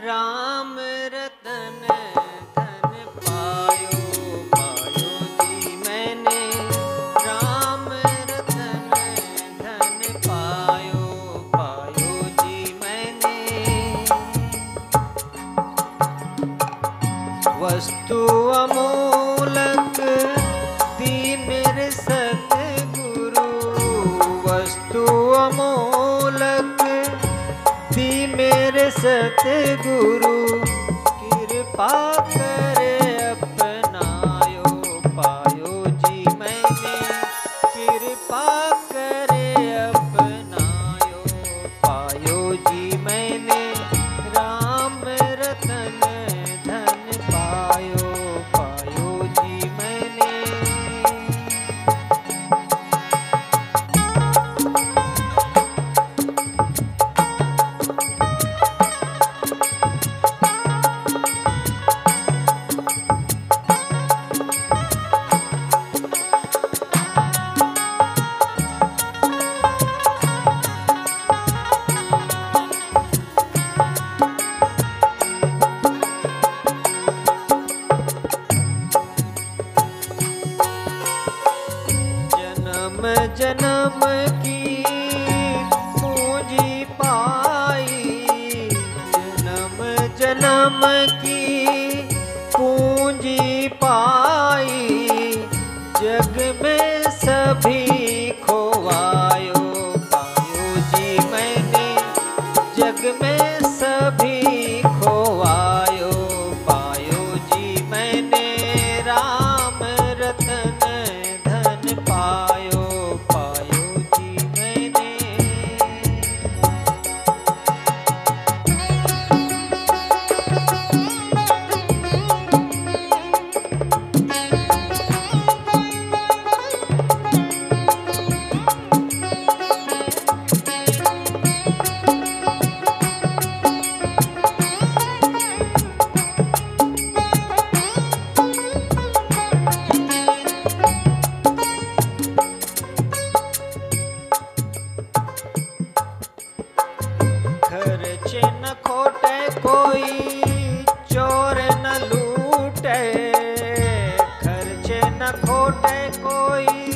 राम रतन धन पायो, पायो जी मैंने राम रतन धन पायो, पायो जी मैंने। वस्तु अमूलक दी मेरे सतगुरु, वस्तु अमूलक दी मेरे सतगुरु, कृपा करे अपनायो, पायो जी मैंने कृपा करे अपनायो, पायो जी मैंने राम रतन धन पायो, पायो जी मैंने। जन्म की पूंजी पाई, जन्म जन्म की पूंजी पाई, जग में सभी खोवायो, पायो जी मैंने जग में सभी खोवायो, पायो जी मैंने राम रतन धन पायो, पायो जी मैंने। खर्चे न खोटे कोई चोर न लूटे, खर्चे न खोटे कोई,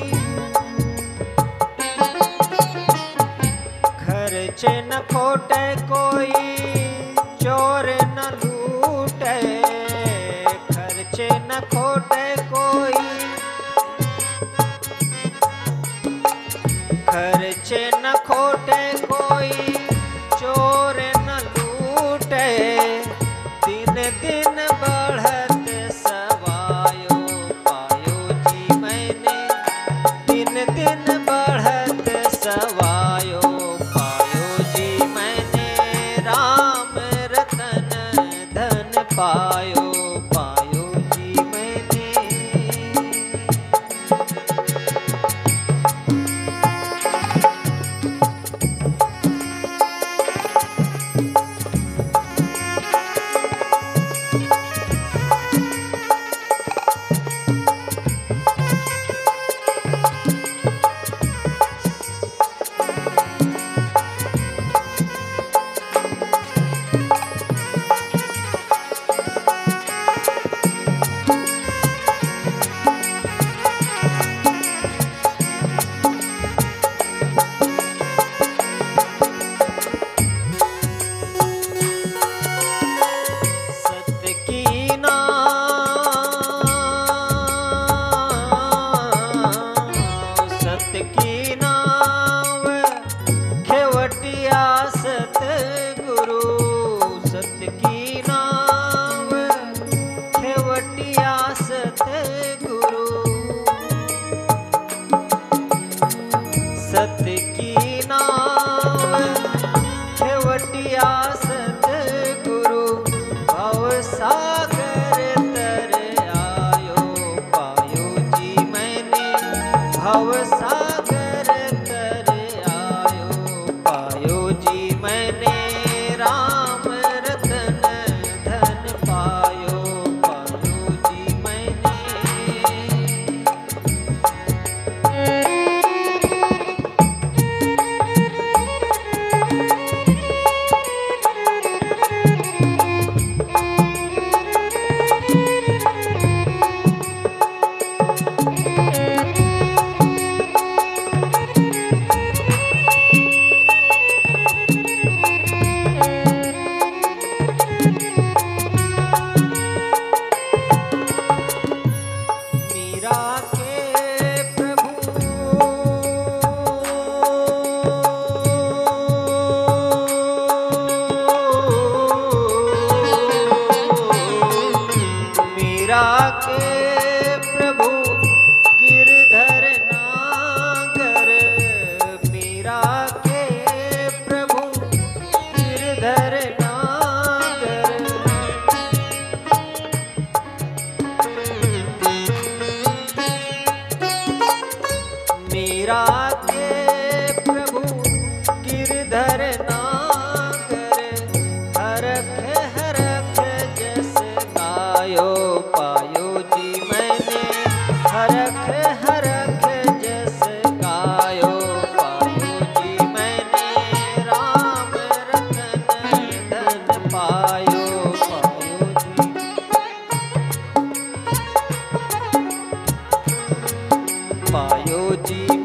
खर्चे न खोटे कोई चोर न लूटे, खर्चे न खोटे कोई, खर्चे न खोटे कोई चोर न लूटे, दिन दिन बढ़त सवायो, पायो जी मैंने दिन दिन बढ़त सवायो, पायो जी मैंने राम रतन धन पायो, पायो जी मैंने। जी